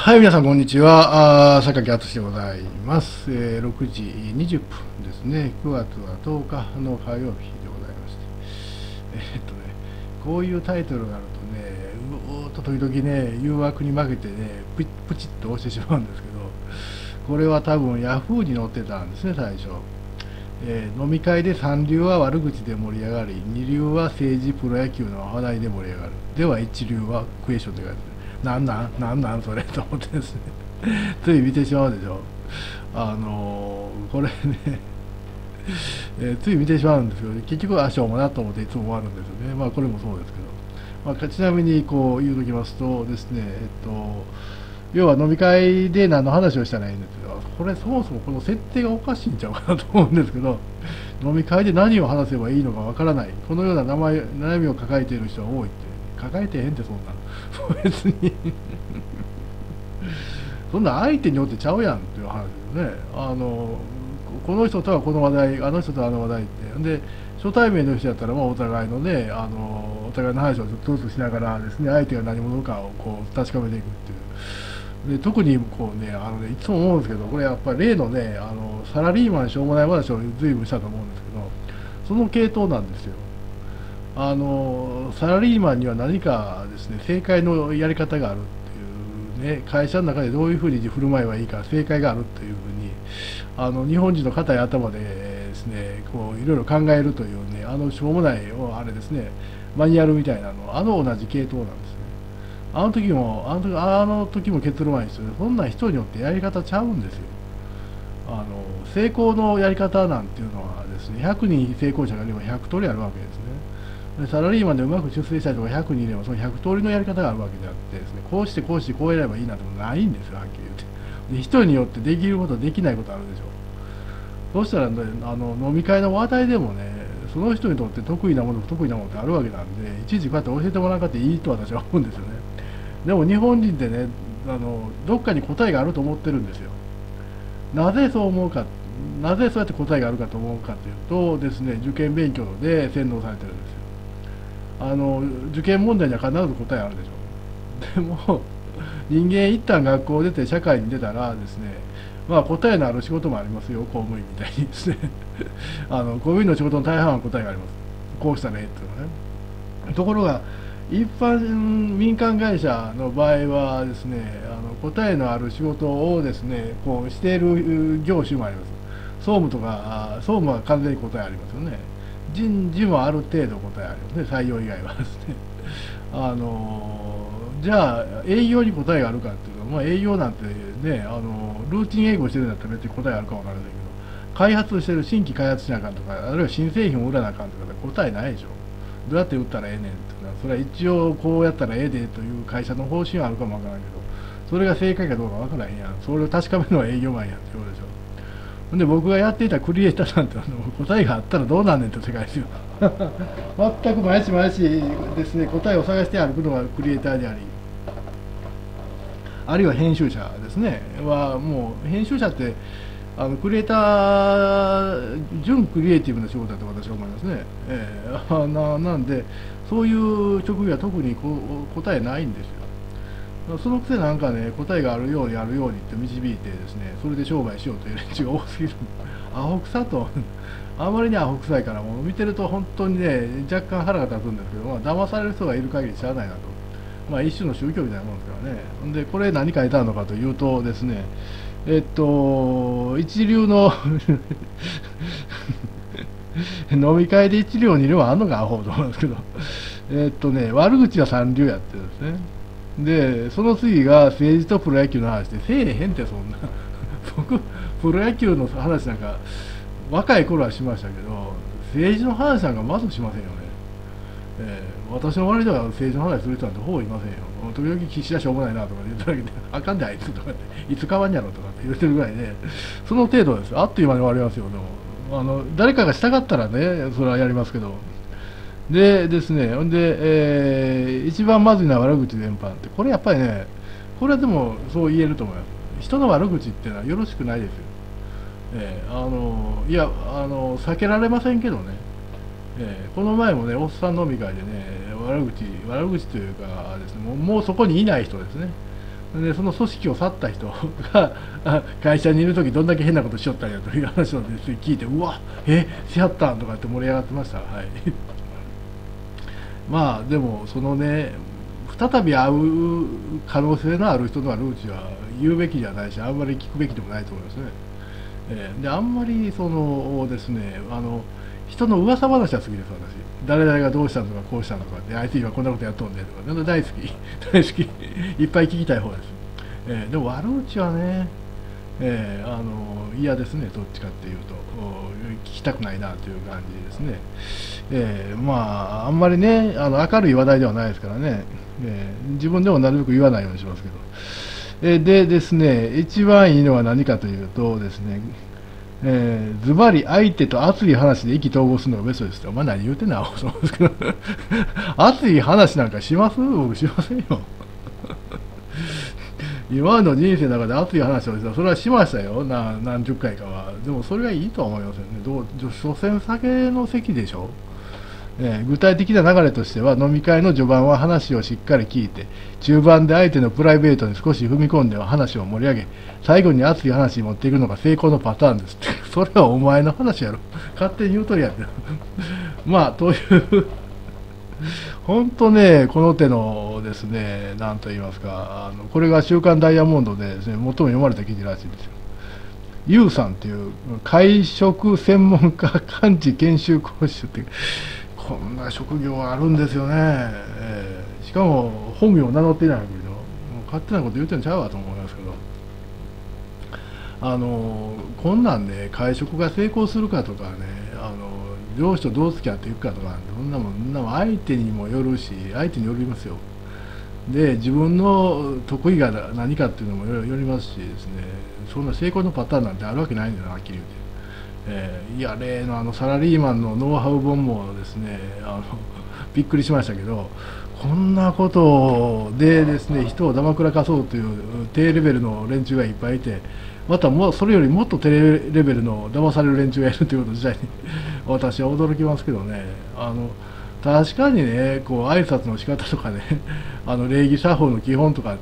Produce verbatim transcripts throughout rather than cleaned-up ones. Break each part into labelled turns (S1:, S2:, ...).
S1: はい、皆さん、こんにちは。あー榊敦でございます、えー。ろくじにじゅっぷんですね。くがつはとおかの火曜日でございまして。えーっとね、こういうタイトルがあるとね、うーっと時々ね、誘惑に負けてね、プチプチッと押してしまうんですけど、これは多分ヤフーに載ってたんですね、最初。えー飲み会でさん流は悪口で盛り上がり、に流は政治プロ野球の話題で盛り上がる。では一流はクエスチョンって書いてある。なんなんなんなんそれと思ってですね。つい見てしまうでしょ。あのーこれね、えーつい見てしまうんですけど、結局はしょうもなと思っていつも終わるんですよね。まあこれもそうですけど。まあ、ちなみにこう言うときますとですね、えっと、要は飲み会で何の話をしたらいいんですけど、これそもそもこの設定がおかしいんちゃうかなと思うんですけど、飲み会で何を話せばいいのかわからない、このような名前悩みを抱えている人は多いって、抱えてへんってそんなの、別にそんな相手によってちゃうやんっていう話ですよね。あのこの人とはこの話題、あの人とはあの話題って、で初対面の人だったらまあお互いのね、あのお互いの話をちょっとずつしながらですね、相手が何者かをこう確かめていくっていう。で特にこうね、あのね、いつも思うんですけど、これやっぱり例のね、あのサラリーマンしょうもない話を随分したと思うんですけど、その系統なんですよ。あのサラリーマンには何かですね、正解のやり方があるっていうね、会社の中でどういうふうに振る舞えばいいか正解があるっていうふうに、あの日本人の固い頭でですね、こういろいろ考えるというね、あのしょうもないあれですね、マニュアルみたいなの、あの同じ系統なんですね。あの時も、あの時あの時も結論は一緒で、そんな人によってやり方ちゃうんですよ。あの成功のやり方なんていうのはですね、ひゃくにん成功者がいればひゃく通りあるわけですね。でサラリーマンでうまく出世した人がひゃくにんいれば、そのひゃく通りのやり方があるわけであってですね、こうしてこうしてこうやればいいなんてことないんですよ、はっきり言って。で人によってできることできないことあるでしょう。そうしたら、ね、あの飲み会の話題でもね、その人にとって得意なもの不得意なものってあるわけなんで、いちいちこうやって教えてもらわなくていいと私は思うんですよね。でも日本人ってね、あのどっかに答えがあると思ってるんですよ。なぜそう思うか、なぜそうやって答えがあるかと思うかというとですね、受験勉強で洗脳されてるんですよ。あの受験問題には必ず答えあるでしょ。でも人間一旦学校を出て社会に出たらですね、まあ答えのある仕事もありますよ、公務員みたいにですねあの公務員の仕事の大半は答えがあります。こうしたらええっていうのはね。ところが一般民間会社の場合はですね、あの答えのある仕事をですね、こうしている業種もあります。総務とか、総務は完全に答えありますよね。人事もある程度答えありますね、採用以外はですね。あのじゃあ営業に答えがあるかっていうと、まあ、営業なんてね、あのルーティン営業してるんだったら別に答えあるかもわからないけど、開発してる新規開発しなあかんとか、あるいは新製品を売らなあかんとかで答えないでしょ。どうやって売ったらええねんっていうのは、それは一応こうやったらええでという会社の方針はあるかもわからんけど、それが正解かどうかわからへんやん。それを確かめるのは営業マンやんってことでしょ。ほんで僕がやっていたクリエイターなんて、あの答えがあったらどうなんねんって世界ですよ。全く毎日毎日ですね、答えを探して歩くのがクリエイターであり、あるいは編集者ですね、はもう編集者ってあのクリエイター純クリエイティブな仕事だと私は思いますね。えー、ななんでそういう職業は特にこう答えないんですよ。そのくせなんかね、答えがあるようにあるようにって導いてですね、それで商売しようという連中が多すぎる。アホくさとあまりにアホくさいから、もう見てると本当にね、若干腹が立つんですけど、まあ騙される人がいる限りしゃあないなと。まあ一種の宗教みたいなもんですからね。でこれ何書いてあるのかというとですね、えっと一流の飲み会で一流二流はあんのがアホと思うんですけど、えっとね、悪口は三流やってるんですね。でその次が政治とプロ野球の話で、せえへんってそんな僕プロ野球の話なんか若い頃はしましたけど、政治の話なんかまずしませんよね。えー、私の周りでは政治の話する人なんてほぼいませんよ。時々岸田しょうもないなとか言ってるだけで、あかんであいつとかって、いつ変わんやろとかって言ってるぐらいで、その程度です。あっという間に終わりますよ。でもあの誰かがしたかったらね、それはやりますけど。でですね、ほんで、えー一番まずいのは悪口全般って、これやっぱりね、これはでもそう言えると思います。人の悪口っていうのはよろしくないですよ。えーあのいやあの、避けられませんけどね、えーこの前もね、おっさん飲み会でね、悪口、悪口というかですね、もう、もうそこにいない人ですね。 でその組織を去った人が会社にいる時どんだけ変なことしよったんやという話をですね聞いて、うわえしはったんとかって盛り上がってました。はい。まあでもそのね、再び会う可能性のある人の悪口は言うべきじゃないし、あんまり聞くべきでもないと思いますね。えーであんまりそのですね、あの人の噂話は好きです。私誰々がどうしたのとかこうしたのとかで、相手はこんなことやっとんでとか、なん大好き大好きいっぱい聞きたい方です。えーでも悪口はね、えーあの嫌ですね。どっちかっていうとお聞きたくないなという感じですね。えーまああんまりね、あの明るい話題ではないですからね、えー自分でもなるべく言わないようにしますけど、えーでですね、一番いいのは何かというとですね、えーズバリ相手と熱い話で意気投合するのがベストですと。お前何言うてんな、そうですけど熱い話なんかします？僕しませんよ。今の人生の中で熱い話をした、それはしましたよ、な何十回かは。でもそれがいいとは思いますよね。どう所詮酒の席でしょ。えー具体的な流れとしては、飲み会の序盤は話をしっかり聞いて、中盤で相手のプライベートに少し踏み込んでは話を盛り上げ、最後に熱い話に持っていくのが成功のパターンですって。それはお前の話やろ。勝手に言うとりやって。まあ、という本当ね、この手のですね、なんと言いますか、あのこれが週刊ダイヤモンドでですね、最も読まれた記事らしいんですよ。ユウさんっていう会食専門家幹事研修講師って、こんな職業があるんですよね。えーしかも本名を名乗っていないわけでしょ。もう勝手なこと言ってんちゃうわと思いますけど、あのこんなんね、会食が成功するかとかね、あの上司とどう付き合っていくかとか、そんなもん、そんなもん相手にもよるし、相手によりますよ。で、自分の得意が何かっていうのもよりますしですね、そんな成功のパターンなんてあるわけないんだよ、はっきり言って。えーいや、例のあのサラリーマンのノウハウ本もですね、あのびっくりしましたけど、こんなことでですね、人をだまくらかそうという低レベルの連中がいっぱいいて、またもうそれよりもっと低レベルの騙される連中がいるということ自体に私は驚きますけどね。あの確かにね、こう挨拶の仕方とかね、あの礼儀作法の基本とかって、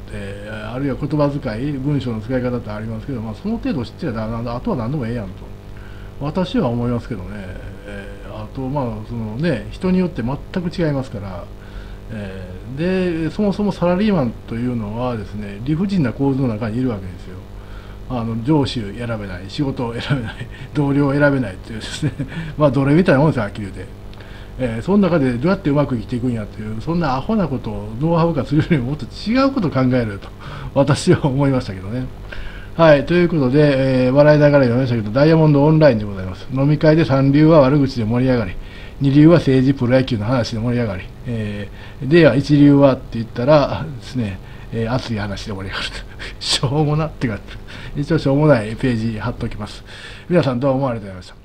S1: あるいは言葉遣い、文章の使い方ってありますけど、まあ、その程度知ってりゃあとは何でもええやんと私は思いますけどね。えーあと、まあそのね、人によって全く違いますから、えーでそもそもサラリーマンというのはですね、理不尽な構図の中にいるわけですよ。あの上司を選べない、仕事を選べない、同僚を選べないというですね、まあ奴隷みたいなもんですよ、はっきり言うて。えーその中でどうやってうまく生きていくんやという、そんなアホなことをノウハウ化するよりももっと違うことを考えると私は思いましたけどね。はい、ということで、えー笑いながら読みましたけど、ダイヤモンドオンラインでございます。飲み会でさん流は悪口で盛り上がり、に流は政治プロ野球の話で盛り上がり、えーではいち流はって言ったらですね、えー熱い話で盛り上がると。しょうもなってか、一応しょうもないページ貼っておきます。皆さんどうもありがとうございました。